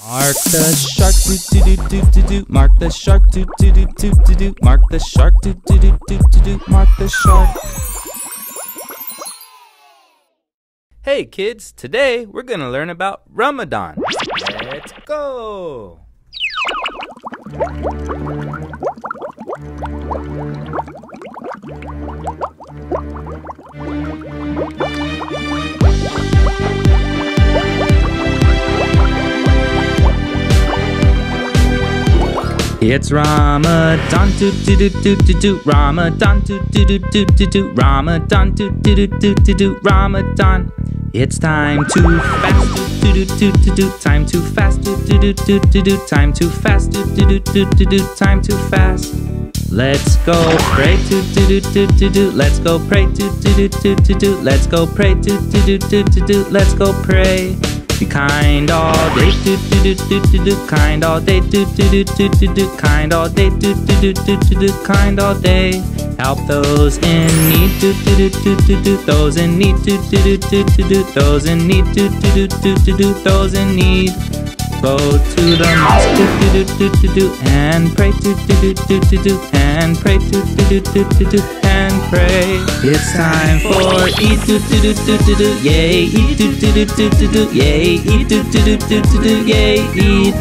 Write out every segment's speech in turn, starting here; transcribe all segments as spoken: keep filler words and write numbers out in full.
Mark the shark, do do do do do do. Mark the shark, do do do do do do. Mark the shark, do do do do do do. Mark the shark. Hey kids, today we're gonna learn about Ramadan. Let's go! It's Ramadan, do do do do do do. Ramadan, do do do do do do. Ramadan, do do do do do do. Ramadan. It's time to fast, do do do do do. Time to fast, do do do do do do. Time to fast, do do do do do do. Time to fast. Let's go pray, do do do do do do. Let's go pray, do do do do do do. Let's go pray, do do do do do do. Let's go pray. Be kind all day, do do do do do do. Kind all day, do do do do do do. Kind all day, do do do do do do. Kind all day. Help those in need, do do do do do do. Those in need, do do do do do do. Those in need, do do do do do do. Those in need. Go to the mosque, do do do do do do. And pray, do do do do do do. And pray, do do do do do do. And pray. It's time for eat, do do do do do do. Yay, eat, do do do do do do. Yay, eat, do do do do do do. Yay, eat.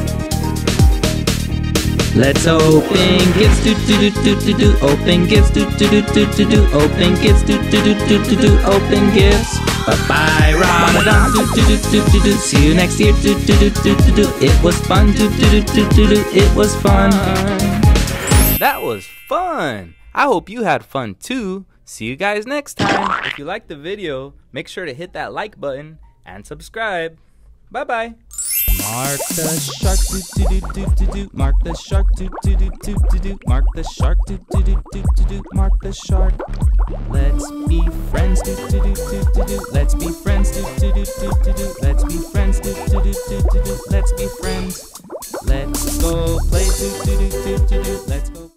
Let's open gifts, do do do do do do. Open gifts, do do do do do do. Open gifts, do do do do do do. Open gifts. Bye bye Ramadan, do do do do do do. See you next year, do do do do do do. It was fun, do do do do do do. It was fun. That was fun. I hope you had fun too. See you guys next time. If you liked the video, make sure to hit that like button and subscribe. Bye bye. Mark the shark, do do do do do do. Mark the shark, do do do do do do. Mark the shark, do do do do do do. Mark the shark. Let's be friends, do do do do do do. Let's be friends, do do do do do do. Let's be friends, do do do do do do. Let's be friends. Let's go play, do do do do do do. Let's go.